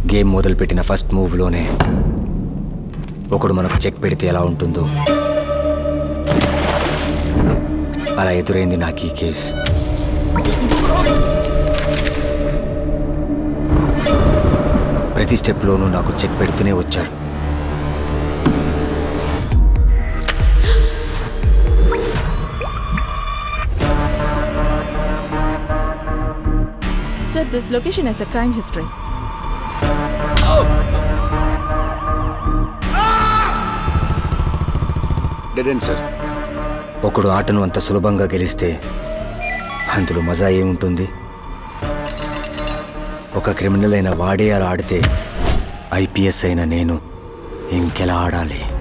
Game మొదలుపెట్టిన first మూవ్లోనే ఒకడు మనకు చెక్ పెడితే ఎలా ఉంటుందో అలా ఎదురైంది నాకు ఈ కేసు. ప్రతి స్టెప్లోనూ నాకు చెక్ పెడుతూనే వచ్చాడు. Sir, this location has a crime history. Dead end, sir. ఒకడు ఆటను అంత సులభంగా గెలిస్తే అందులో మజా ఏముంటుంది? ఒక క్రిమినల్ అయిన వాడే అలా ఆడితే ఐపీఎస్ అయిన నేను ఇంకెలా ఆడాలి?